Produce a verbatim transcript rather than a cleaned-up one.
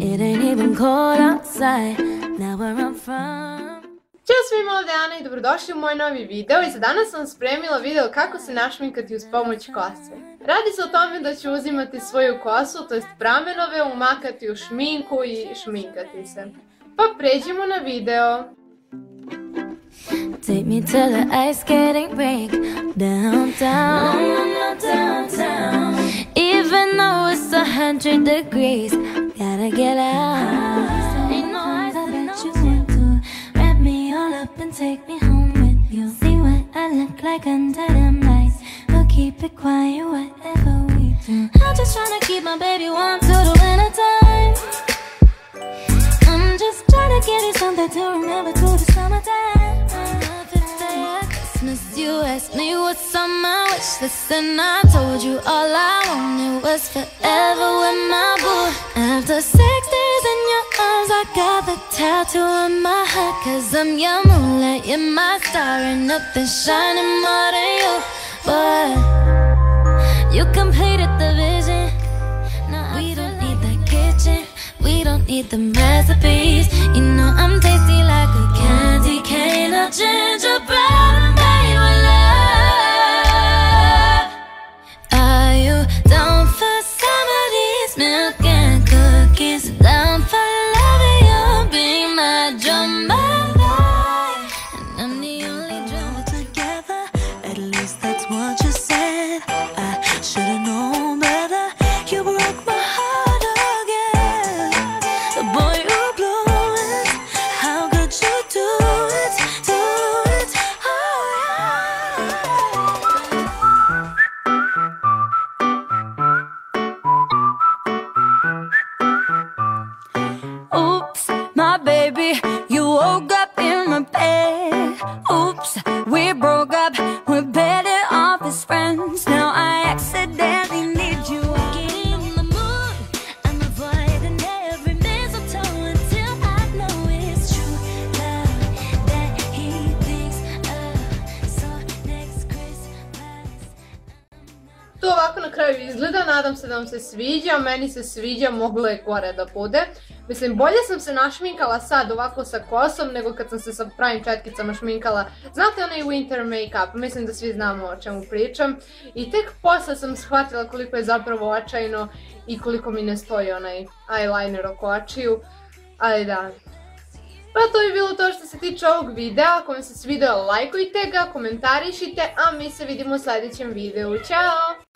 It ain't even cold outside. Now where I'm from. Ćao svima, ovdje je Ana i dobrodošli u moj novi video i za danas sam spremila video kako se našminkati uz pomoć kose. Radi se o tome da ću uzimati svoju kosu, to jest pramenove, umakati u šminku i šminkati se. Pa pređimo na video. Take me to the ice skating rink downtown. downtown. Even though it's a hundred degrees, gotta get out. Ain't no ice I bet you want to wrap me all up and take me home with you. See what I look like under them lights. We'll keep it quiet, whatever we do. I'm just tryna keep my baby warm till the winter time. I'm just tryna get you something to remember till the summertime. You asked me what's on my wish list, and I told you all I wanted was forever with my boo. After six days in your arms, I got the tattoo on my heart. Cause I'm your moonlight, you're my star, and nothing's shining more than you. But you completed the vision. Now we don't need the kitchen, we don't need the recipes. You know I'm tasty like a candy cane or gingerbread. Baby, you woke up in my bed. Oops, we broke up, we're better off as friends. Now I accidentally need you. Get in the mood, I'm avoiding every mistletoe until I know it's true love that he thinks of. So next Christmas. To ovako na kraju izgleda, nadam se da vam se sviđa, meni se sviđa, moglo je gore da bude. Mislim, bolje sam se našminkala sad ovako sa kosom nego kad sam se sa pravim četkicama šminkala. Znate onaj winter make-up, mislim da svi znamo o čemu pričam. I tek posle sam shvatila koliko je zapravo očajno i koliko mi ne stoji onaj eyeliner oko očiju. Ali da. Pa to je bilo to što se tiče ovog videa. Ako vam se svideo, lajkujte ga, komentarišite, a mi se vidimo u sljedećem videu. Ćao!